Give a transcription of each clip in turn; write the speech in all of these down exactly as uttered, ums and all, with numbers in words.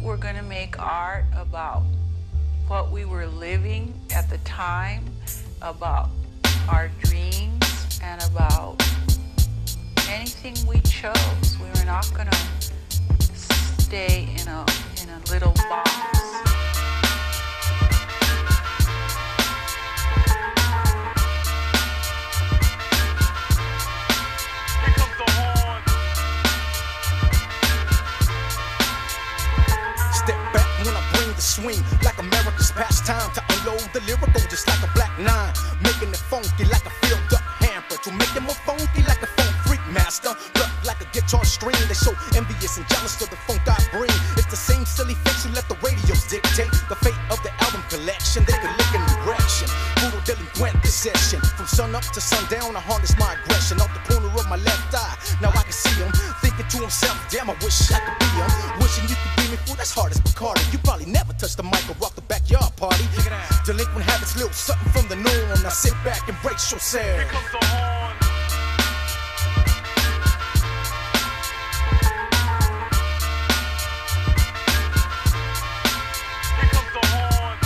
we're going to make art about what we were living at the time, about our dreams, and about anything we chose. We were not going to stay in a, in a little box. Swing like America's pastime to unload the lyrical just like a black nine, making it funky like a filled up hamper to make it more funky like a funk freak master. Look like a guitar string, they so envious and jealous of the funk I bring. It's the same silly fakes who let the radios dictate the fate of the album collection. They could lick in direction, brutal delinquent possession. From sun up to sundown, I harness my aggression off the corner of my left eye. Now I can see him thinking to himself, damn, I wish I could be him. Wishing you could be me, fool, that's hard as Bacardi. You probably never touch the mic or rock the backyard party. Delinquent habits, little something from the norm. Now sit back and brace yourself. Here comes the horn. Here comes the horn.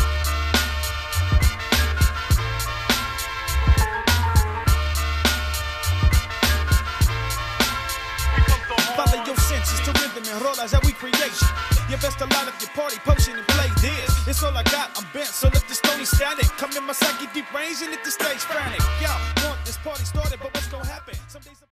Here comes the horn. Follow your senses to rhythm and rollers that we creation. You best to light up your party potion and play this. It's all I got, I'm bent, so let the stony static come in my psyche deep range and hit the stage frantic. Yo, want this party started, but what's gonna happen? Some days